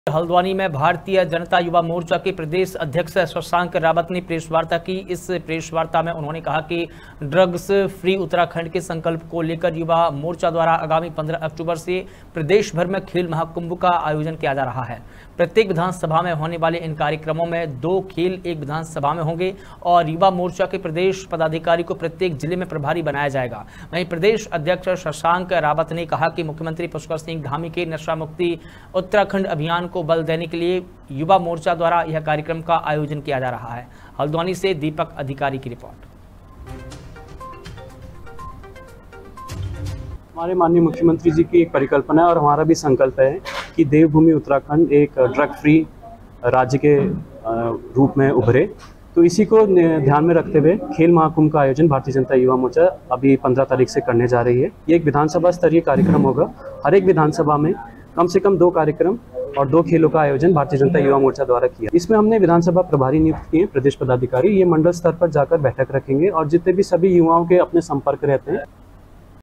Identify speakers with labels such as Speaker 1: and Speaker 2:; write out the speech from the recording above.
Speaker 1: हल्द्वानी में भारतीय जनता युवा मोर्चा के प्रदेश अध्यक्ष शशांक रावत ने प्रेस वार्ता की। इस प्रेस वार्ता में उन्होंने कहा कि ड्रग्स फ्री उत्तराखंड के संकल्प को लेकर युवा मोर्चा द्वारा आगामी 15 अक्टूबर से प्रदेश भर में खेल महाकुंभ का आयोजन किया जा रहा है। प्रत्येक विधानसभा में होने वाले इन कार्यक्रमों में 2 खेल एक विधानसभा में होंगे और युवा मोर्चा के प्रदेश पदाधिकारी को प्रत्येक जिले में प्रभारी बनाया जाएगा। वहीं प्रदेश अध्यक्ष शशांक रावत ने कहा कि मुख्यमंत्री पुष्कर सिंह धामी के नशा मुक्ति उत्तराखंड अभियान को बल देने के लिए युवा मोर्चा द्वारा यह कार्यक्रम का आयोजन किया जा रहा है। हल्द्वानी से दीपक अधिकारी की रिपोर्ट।
Speaker 2: हमारे माननीय मुख्यमंत्री जी की एक परिकल्पना है और हमारा भी संकल्प है कि देवभूमि उत्तराखंड एक ड्रग फ्री राज्य के रूप में उभरे। तो इसी को ध्यान में रखते हुए खेल महाकुंभ का आयोजन भारतीय जनता युवा मोर्चा अभी 15 तारीख से करने जा रही है। ये एक विधानसभा स्तरीय कार्यक्रम होगा। हर एक विधानसभा में कम से कम 2 कार्यक्रम और 2 खेलों का आयोजन भारतीय जनता युवा मोर्चा द्वारा किया। इसमें हमने विधानसभा प्रभारी नियुक्त किए, प्रदेश पदाधिकारी। ये मंडल स्तर पर जाकर बैठक रखेंगे और जितने भी सभी युवाओं के अपने संपर्क रहते हैं